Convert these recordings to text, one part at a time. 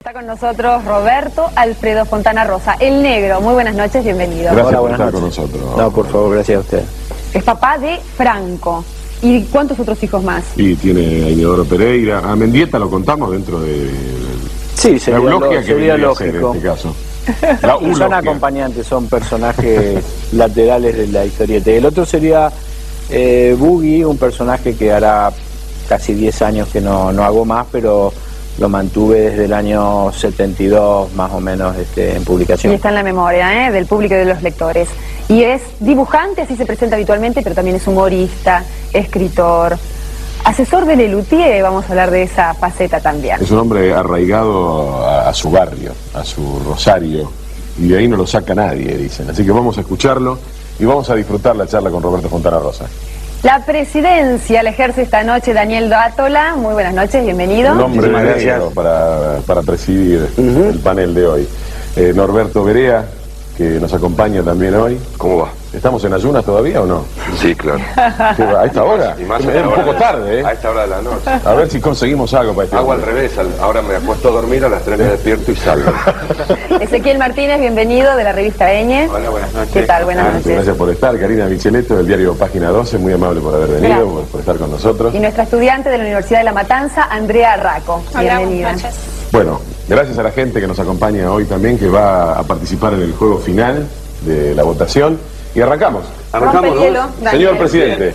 Está con nosotros Roberto Alfredo Fontana Rosa, el negro. Muy buenas noches, bienvenido. Gracias por estar con nosotros. No, por favor, gracias a usted. Es papá de Franco. ¿Y cuántos otros hijos más? Y tiene a Inodoro Pereira. A Mendieta lo contamos dentro de Sí, sería, la eulogia que sería vendría a ser lógico. en este caso. Y son acompañantes, son personajes laterales de la historieta. El otro sería Boogie, un personaje que hará casi 10 años que no hago más, pero lo mantuve desde el año 72 más o menos en publicación. Y está en la memoria del público y de los lectores. Y es dibujante, así se presenta habitualmente, pero también es humorista, escritor, asesor de Lelutier. Vamos a hablar de esa faceta también. Es un hombre arraigado a su barrio, a su Rosario, y de ahí no lo saca nadie, dicen. Así que vamos a escucharlo y vamos a disfrutar la charla con Roberto Fontana Rosa. La presidencia la ejerce esta noche Daniel Dátola. Muy buenas noches, bienvenido. Un hombre negro para presidir el panel de hoy. Norberto Berea, que nos acompaña también hoy. ¿Cómo va? ¿Estamos en ayunas todavía o no? Sí, claro. ¿A esta hora? Y más Es un poco tarde, A esta hora de la noche. A ver si conseguimos algo para este Hago al hombre. revés, ahora me acuesto a dormir, a las 3 me despierto y salgo. Ezequiel Martínez, bienvenido de la revista Eñe. Hola, buenas noches. ¿Qué tal? Buenas noches. Gracias por estar. Karina Micheletto, del diario Página 12, muy amable por haber venido, por estar con nosotros. Y nuestra estudiante de la Universidad de La Matanza, Andrea Raco. Hola, Bienvenida. buenas noches. Bueno, gracias a la gente que nos acompaña hoy también, que va a participar en el juego final de la votación. Y arrancamos. Arrancamos, Rompe el hielo, ¿no? Daniel. Señor presidente.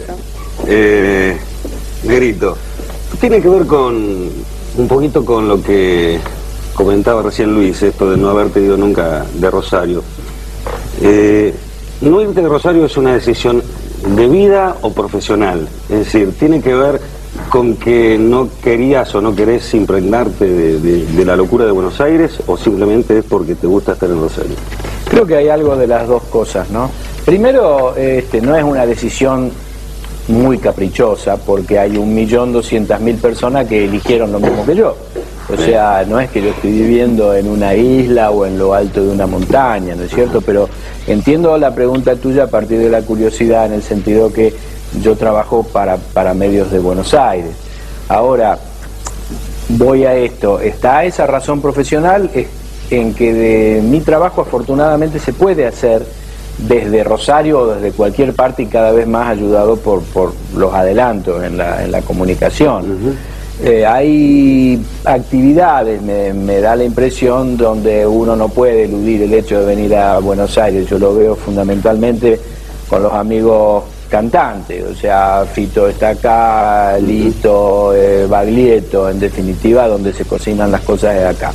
Negrito, tiene que ver con un poquito con lo que comentaba recién Luis, esto de no haberte ido nunca de Rosario. No irte de Rosario es una decisión de vida o profesional, es decir, tiene que ver con que no querías o no querés impregnarte de la locura de Buenos Aires, o simplemente es porque te gusta estar en Rosario. Creo que hay algo de las dos cosas, ¿no? Primero, no es una decisión muy caprichosa, porque hay 1.200.000 personas que eligieron lo mismo que yo. O sea, no es que yo estoy viviendo en una isla o en lo alto de una montaña, ¿no es cierto? Pero entiendo la pregunta tuya a partir de la curiosidad, en el sentido que yo trabajo para medios de Buenos Aires. Ahora, voy a esto. Está esa razón profesional en que de mi trabajo afortunadamente se puede hacer desde Rosario o desde cualquier parte, y cada vez más ayudado por los adelantos en la comunicación. Hay actividades, me da la impresión, donde uno no puede eludir el hecho de venir a Buenos Aires. Yo lo veo fundamentalmente con los amigos cantantes, o sea, Fito está acá, Lito, Baglietto, en definitiva, donde se cocinan las cosas de acá.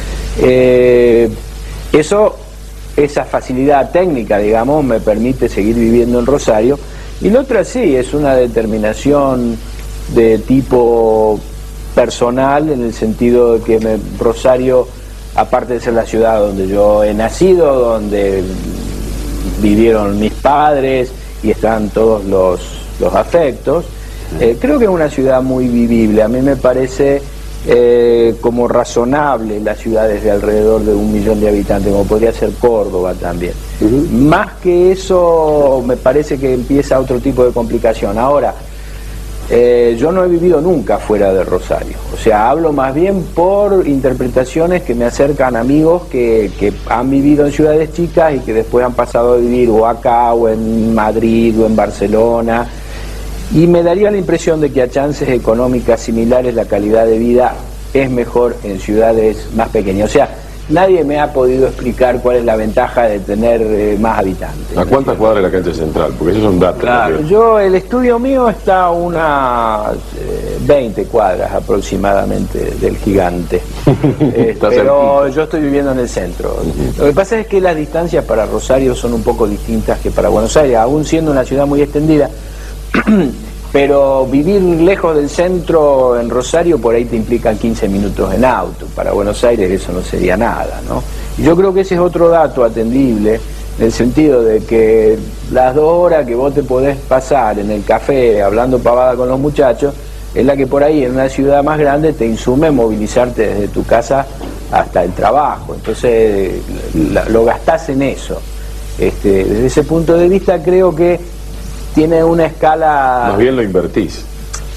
Esa facilidad técnica, digamos, me permite seguir viviendo en Rosario. Y la otra sí, es una determinación de tipo personal, en el sentido de que Rosario, aparte de ser la ciudad donde yo he nacido, donde vivieron mis padres y están todos los afectos, creo que es una ciudad muy vivible. A mí me parece como razonable las ciudades de alrededor de 1 millón de habitantes, como podría ser Córdoba también. Más que eso, me parece que empieza otro tipo de complicación. Ahora, yo no he vivido nunca fuera de Rosario, o sea, hablo más bien por interpretaciones que me acercan amigos que han vivido en ciudades chicas y que después han pasado a vivir o acá, o en Madrid, o en Barcelona, y me daría la impresión de que a chances económicas similares la calidad de vida es mejor en ciudades más pequeñas. O sea, nadie me ha podido explicar cuál es la ventaja de tener más habitantes. ¿A cuántas cuadras de la cancha central? Porque esos son datos. Claro, también. el estudio mío está a unas 20 cuadras aproximadamente del Gigante. Pero yo estoy viviendo en el centro. Lo que pasa es que las distancias para Rosario son un poco distintas que para Buenos Aires, aún siendo una ciudad muy extendida. Pero vivir lejos del centro en Rosario por ahí te implican 15 minutos en auto. Para Buenos Aires eso no sería nada, ¿no? Y yo creo que ese es otro dato atendible, en el sentido de que las 2 horas que vos te podés pasar en el café hablando pavada con los muchachos, es la que por ahí en una ciudad más grande te insume movilizarte desde tu casa hasta el trabajo. Entonces lo gastás en eso. Desde ese punto de vista creo que tiene una escala... Más bien lo invertís.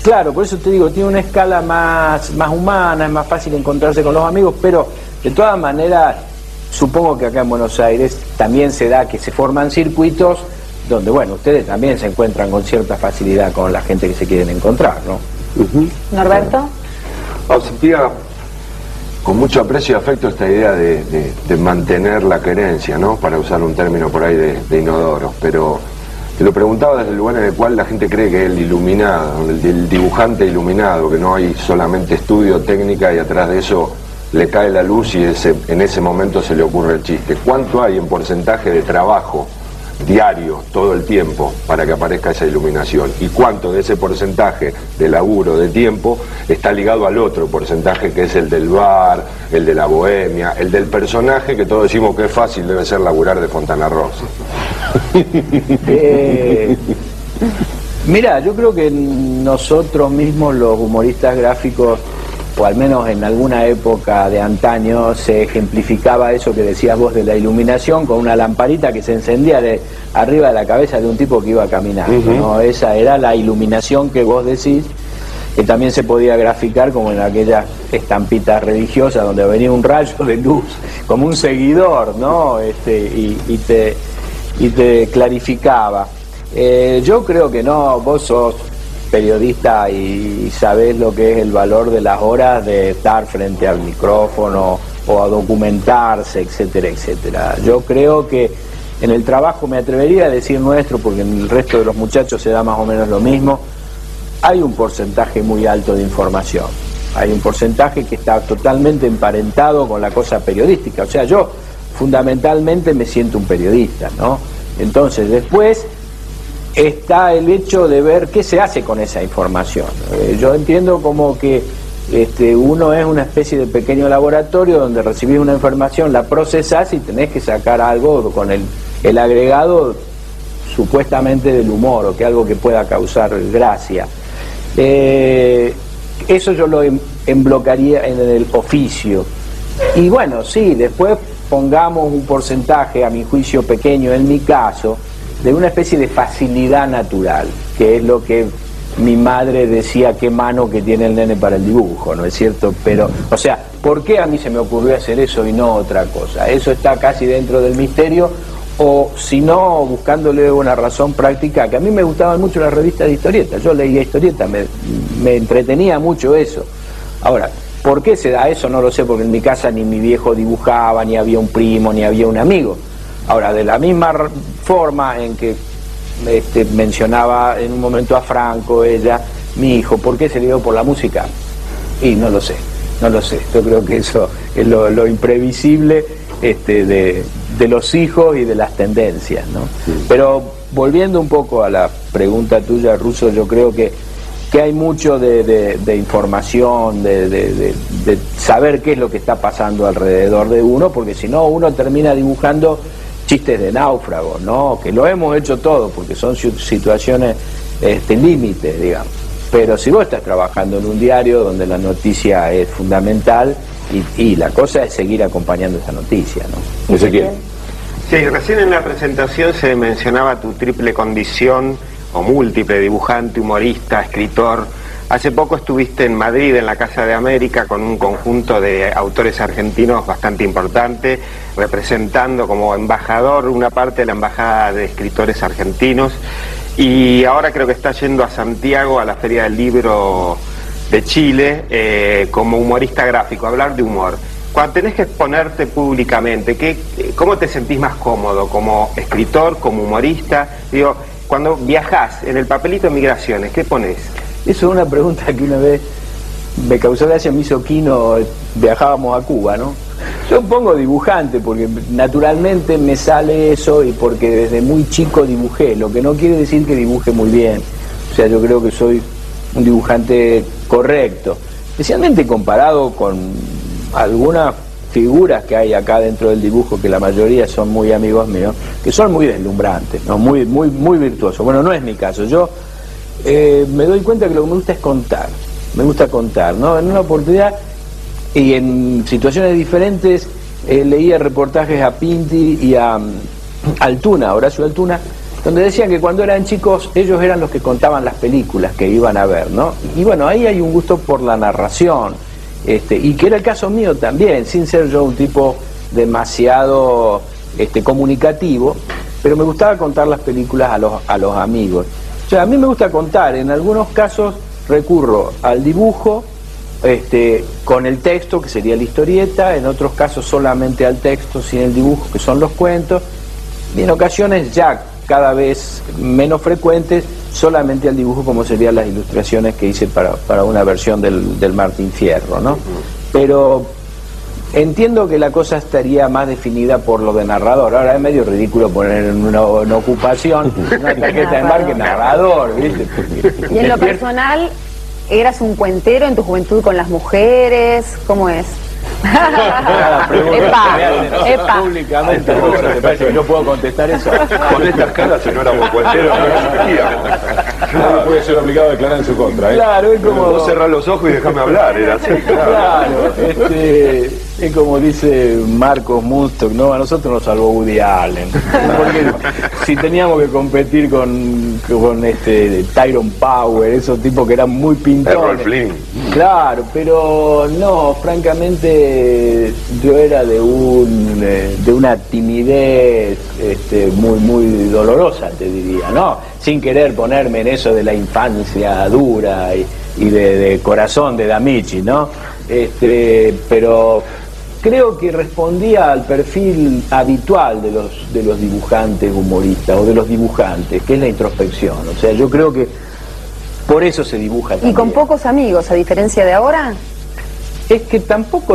Claro, por eso te digo, tiene una escala más humana, es más fácil encontrarse con los amigos, pero de todas maneras, supongo que acá en Buenos Aires también se da que se forman circuitos donde, bueno, ustedes también se encuentran con cierta facilidad con la gente que se quieren encontrar, ¿no? Norberto. Observa con mucho aprecio y afecto esta idea de mantener la querencia, ¿no? Para usar un término por ahí de inodoro, pero te lo preguntaba desde el lugar en el cual la gente cree que el iluminado, el dibujante iluminado, que no hay solamente estudio, técnica y atrás de eso le cae la luz y en ese momento se le ocurre el chiste. ¿Cuánto hay en porcentaje de trabajo diario, todo el tiempo, para que aparezca esa iluminación? ¿Y cuánto de ese porcentaje de laburo, de tiempo, está ligado al otro porcentaje, que es el del bar, el de la bohemia, el del personaje, que todos decimos que es fácil, debe ser laburar de Fontana Rosa? Mira, yo creo que nosotros mismos, los humoristas gráficos, o al menos en alguna época de antaño, se ejemplificaba eso que decías vos de la iluminación con una lamparita que se encendía arriba de la cabeza de un tipo que iba caminando, ¿no? Esa era la iluminación que vos decís, que también se podía graficar como en aquellas estampitas religiosas donde venía un rayo de luz, como un seguidor, ¿no? Y te clarificaba. Yo creo que no, vos sos periodista y sabés lo que es el valor de las horas de estar frente al micrófono o a documentarse, etcétera, etcétera. Yo creo que en el trabajo, me atrevería a decir nuestro, porque en el resto de los muchachos se da más o menos lo mismo, hay un porcentaje muy alto de información. Hay un porcentaje que está totalmente emparentado con la cosa periodística. O sea, yo fundamentalmente me siento un periodista, ¿no? Entonces, después está el hecho de ver qué se hace con esa información. Yo entiendo como que uno es una especie de pequeño laboratorio donde recibís una información, la procesás y tenés que sacar algo con el agregado supuestamente del humor, o que algo que pueda causar gracia. Eso yo lo emblocaría en el oficio. Y bueno, sí, después pongamos un porcentaje, a mi juicio pequeño en mi caso, de una especie de facilidad natural, que es lo que mi madre decía, qué mano que tiene el nene para el dibujo, ¿no es cierto? Pero, o sea, ¿por qué a mí se me ocurrió hacer eso y no otra cosa? Eso está casi dentro del misterio, o si no, buscándole una razón práctica, que a mí me gustaban mucho las revistas de historietas, yo leía historietas, me entretenía mucho eso. Ahora, ¿por qué se da eso? No lo sé, porque en mi casa ni mi viejo dibujaba, ni había un primo, ni había un amigo. Ahora, de la misma forma en que mencionaba en un momento a Franco, ella, mi hijo, ¿por qué se le dio por la música? Y no lo sé. Yo creo que eso es lo imprevisible de los hijos y de las tendencias, ¿no? Sí. Pero volviendo un poco a la pregunta tuya, Russo, yo creo que hay mucho de información, de saber qué es lo que está pasando alrededor de uno, porque si no uno termina dibujando chistes de náufrago, ¿no? Que lo hemos hecho todo, porque son situaciones límites, digamos. Pero si vos estás trabajando en un diario donde la noticia es fundamental, y la cosa es seguir acompañando esa noticia, ¿no? Ezequiel. Sí, recién en la presentación se mencionaba tu triple condición, o múltiple: dibujante, humorista, escritor. Hace poco estuviste en Madrid, en la Casa de América, con un conjunto de autores argentinos bastante importante, representando como embajador una parte de la Embajada de Escritores Argentinos, y ahora creo que está yendo a Santiago, a la Feria del Libro de Chile, como humorista gráfico, hablar de humor. Cuando tenés que exponerte públicamente, ¿cómo te sentís más cómodo? ¿Como escritor, como humorista? Digo, cuando viajás en el papelito de migraciones, ¿qué ponés? Eso es una pregunta que una vez me causó gracia, me hizo Quino, viajábamos a Cuba, ¿no? Yo pongo dibujante porque naturalmente me sale eso y porque desde muy chico dibujé, lo que no quiere decir que dibuje muy bien. O sea, yo creo que soy un dibujante correcto, especialmente comparado con algunas figuras que hay acá dentro del dibujo, que la mayoría son muy amigos míos, que son muy deslumbrantes, ¿no? Muy virtuosos. Bueno, no es mi caso. Yo me doy cuenta que lo que me gusta es contar, me gusta contar, ¿no? En una oportunidad y en situaciones diferentes leía reportajes a Pinti y a Altuna, Horacio Altuna, donde decían que cuando eran chicos ellos eran los que contaban las películas que iban a ver, ¿no? Y bueno, ahí hay un gusto por la narración, y que era el caso mío también, sin ser yo un tipo demasiado comunicativo, pero me gustaba contar las películas a los amigos. O sea, a mí me gusta contar, en algunos casos recurro al dibujo, con el texto, que sería la historieta, en otros casos solamente al texto sin el dibujo, que son los cuentos, y en ocasiones ya cada vez menos frecuentes, solamente al dibujo, como serían las ilustraciones que hice para una versión del Martín Fierro, ¿no? Pero entiendo que la cosa estaría más definida por lo de narrador. Ahora es medio ridículo poner en una ocupación una tarjeta de marca narrador, ¿viste? Y en lo personal, ¿eras un cuentero en tu juventud con las mujeres? ¿Cómo es? Epa. Públicamente, ¿te parece que yo puedo contestar eso? Con estas caras, si no éramos cuenteros, no existíamos. Nadie puede ser obligado a declarar en su contra, ¿eh? Claro, es como... Vos cerrás los ojos y dejame hablar, era así, claro. Es como dice Marcos Munstock, ¿no? A nosotros nos salvó Woody Allen. Porque si teníamos que competir con Tyrone Power, esos tipos que eran muy pintones. Errol Flynn. Claro, pero no, francamente yo era de una timidez muy dolorosa, te diría, ¿no? Sin querer ponerme en eso de la infancia dura y de corazón de D'Amici, ¿no? Pero creo que respondía al perfil habitual de los dibujantes humoristas o de los dibujantes, que es la introspección. O sea, yo creo que por eso se dibuja también. ¿Y con pocos amigos, a diferencia de ahora? Es que tampoco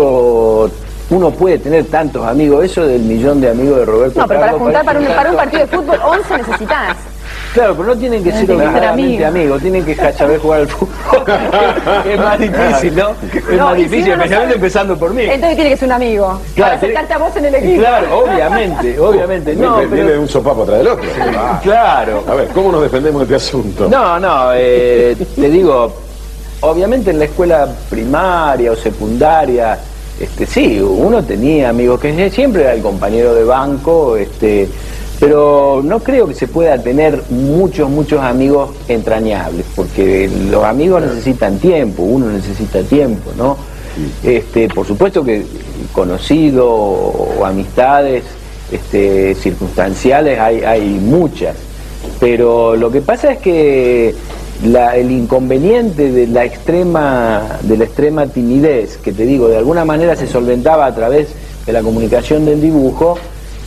uno puede tener tantos amigos. Eso del millón de amigos de Roberto No, pero para Carlos juntar parece... para un partido de fútbol, 11 necesitas. Claro, pero no tienen que ser obligadamente amigos, tienen que saber jugar al fútbol. Es más difícil, ¿no? Es más difícil, si especialmente empezando por mí. Entonces tiene que ser un amigo, Claro, para acercarte a vos en el equipo. Claro, obviamente. No, Viene un sopapo atrás del otro. Claro. A ver, ¿cómo nos defendemos de este asunto? No, te digo, obviamente en la escuela primaria o secundaria, sí, uno tenía amigos, que siempre era el compañero de banco, pero no creo que se pueda tener muchos amigos entrañables, porque los amigos necesitan tiempo, uno necesita tiempo, ¿no? Por supuesto que conocidos o amistades circunstanciales hay muchas, pero lo que pasa es que el inconveniente de la extrema timidez, que te digo, de alguna manera se solventaba a través de la comunicación del dibujo,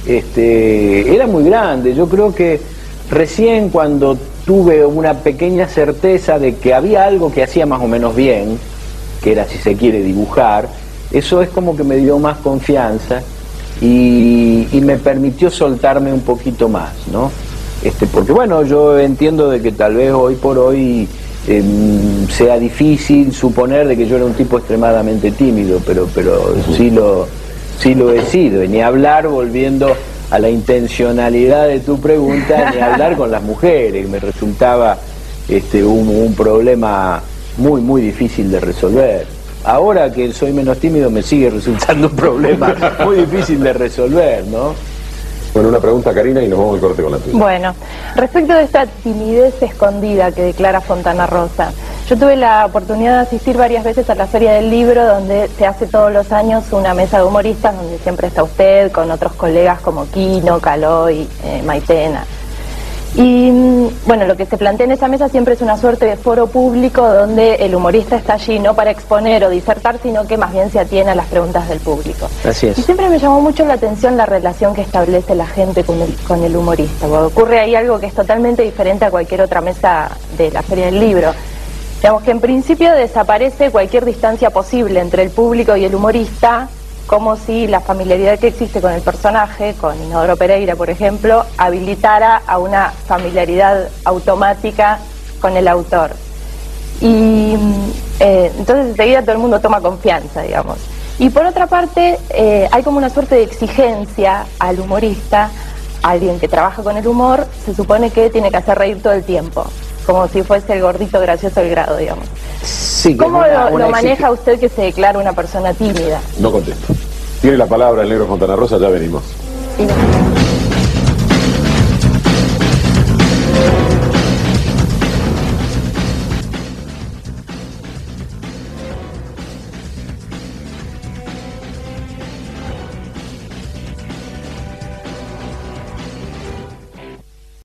era muy grande. Yo creo que recién cuando tuve una pequeña certeza de que había algo que hacía más o menos bien, que era, si se quiere, dibujar, eso es como que me dio más confianza y me permitió soltarme un poquito más, ¿no? Porque bueno, yo entiendo de que tal vez hoy por hoy sea difícil suponer de que yo era un tipo extremadamente tímido, pero sí lo he sido, y ni hablar, volviendo a la intencionalidad de tu pregunta, ni hablar con las mujeres, me resultaba un problema muy difícil de resolver. Ahora que soy menos tímido me sigue resultando un problema muy difícil de resolver, ¿no? Bueno, una pregunta, Karina, y nos vamos al corte con la tuya. Bueno, respecto de esta timidez escondida que declara Fontana Rosa, yo tuve la oportunidad de asistir varias veces a la Feria del Libro, donde se hace todos los años una mesa de humoristas, donde siempre está usted, con otros colegas como Quino, Caloi, Maitena. Y bueno, lo que se plantea en esa mesa siempre es una suerte de foro público donde el humorista está allí no para exponer o disertar, sino que más bien se atiene a las preguntas del público. Así es. Y siempre me llamó mucho la atención la relación que establece la gente con el humorista. Porque ocurre ahí algo que es totalmente diferente a cualquier otra mesa de la Feria del Libro. Digamos que en principio desaparece cualquier distancia posible entre el público y el humorista, como si la familiaridad que existe con el personaje, con Inodoro Pereira, por ejemplo, habilitara a una familiaridad automática con el autor. Y entonces enseguida todo el mundo toma confianza, digamos. Y por otra parte, hay como una suerte de exigencia al humorista, a alguien que trabaja con el humor, se supone que tiene que hacer reír todo el tiempo, como si fuese el gordito gracioso del grado, digamos. Sí, ¿Cómo lo maneja usted que se declara una persona tímida? No contesto. Tiene la palabra el negro Fontana Rosa, ya venimos. Y no.